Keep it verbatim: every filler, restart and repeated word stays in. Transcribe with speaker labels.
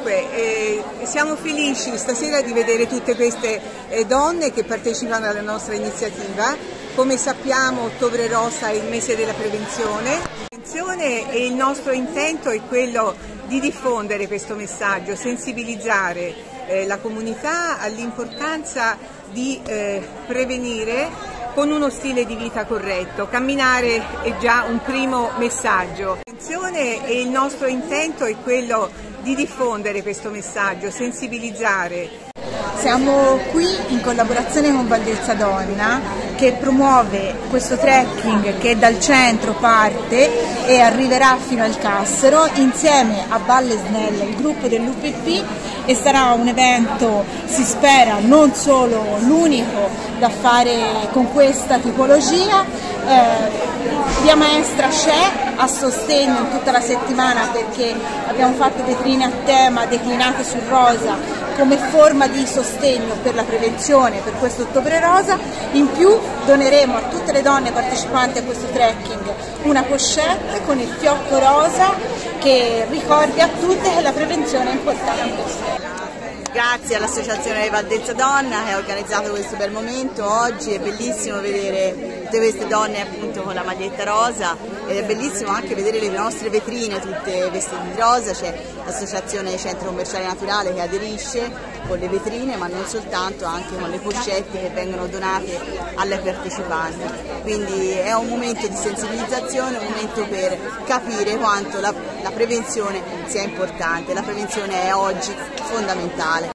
Speaker 1: Dunque, eh, siamo felici stasera di vedere tutte queste eh, donne che partecipano alla nostra iniziativa. Come sappiamo, Ottobre Rosa è il mese della prevenzione e il nostro intento è quello di diffondere questo messaggio, sensibilizzare eh, la comunità all'importanza di eh, prevenire con uno stile di vita corretto. Camminare è già un primo messaggio. E il nostro intento è quello di diffondere questo messaggio, sensibilizzare.
Speaker 2: Siamo qui in collaborazione con Valdezza Donna, che promuove questo trekking che dal centro parte e arriverà fino al Cassero insieme a Valle Snella, il gruppo dell'U P P, e sarà un evento, si spera, non solo l'unico da fare con questa tipologia. Eh, Via Maestra c'è a sostegno in tutta la settimana, perché abbiamo fatto vetrine a tema declinate su rosa come forma di sostegno per la prevenzione per questo Ottobre Rosa. In più doneremo a tutte le donne partecipanti a questo trekking una pochette con il fiocco rosa che ricordi a tutte che la prevenzione è importante.
Speaker 3: Grazie all'Associazione Valdezza Donna che ha organizzato questo bel momento oggi. È bellissimo vedere tutte queste donne appunto con la maglietta rosa, ed è bellissimo anche vedere le nostre vetrine tutte vestite di rosa. C'è l'associazione Centro Commerciale Naturale che aderisce con le vetrine, ma non soltanto, anche con le pochette che vengono donate alle partecipanti. Quindi è un momento di sensibilizzazione, un momento per capire quanto la, la prevenzione sia importante. La prevenzione è oggi fondamentale.